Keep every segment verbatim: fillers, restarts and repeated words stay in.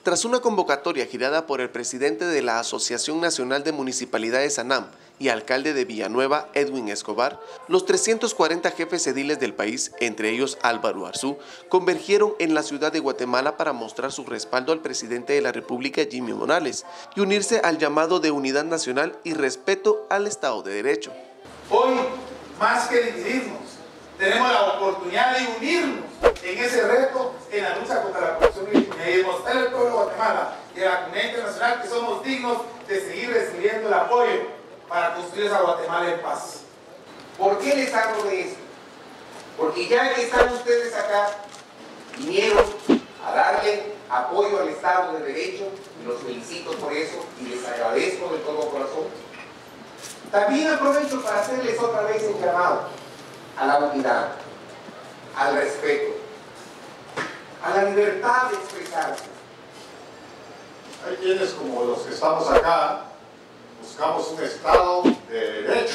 Tras una convocatoria girada por el presidente de la Asociación Nacional de Municipalidades ANAM y alcalde de Villanueva, Edwin Escobar, los trescientos cuarenta jefes ediles del país, entre ellos Álvaro Arzú, convergieron en la ciudad de Guatemala para mostrar su respaldo al presidente de la República, Jimmy Morales, y unirse al llamado de unidad nacional y respeto al Estado de Derecho. Hoy, más que dividirnos, tenemos la oportunidad de unirnos en ese reto en la lucha contra la corrupción y la impunidad y demostrar al pueblo de Guatemala y a la comunidad internacional que somos dignos de seguir recibiendo el apoyo para construir esa Guatemala en paz. ¿Por qué les hablo de esto? Porque ya que están ustedes acá, vinieron a darle apoyo al Estado de Derecho, y los felicito por eso y les agradezco de todo corazón. También aprovecho para hacerles otra vez el llamado a la unidad, al respeto, a la libertad de expresarse. Hay quienes, como los que estamos acá, buscamos un Estado de Derecho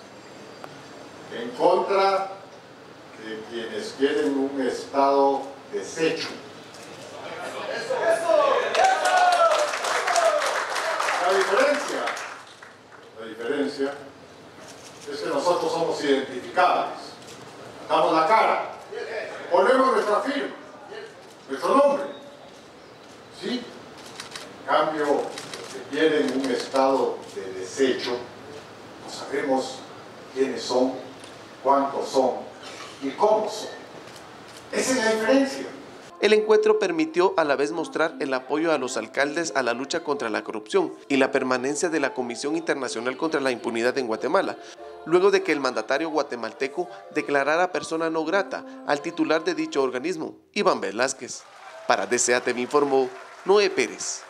en contra de quienes quieren un Estado deshecho. La diferencia, la diferencia es que nosotros somos identificables, damos la cara, ponemos nuestra firma, nuestro nombre, ¿sí? En cambio, los que quieren un Estado de desecho, no sabemos quiénes son, cuántos son y cómo son. Esa es la diferencia. El encuentro permitió a la vez mostrar el apoyo a los alcaldes a la lucha contra la corrupción y la permanencia de la Comisión Internacional contra la Impunidad en Guatemala, luego de que el mandatario guatemalteco declarara persona no grata al titular de dicho organismo, Iván Velázquez. Para D C A T V informó Noé Pérez.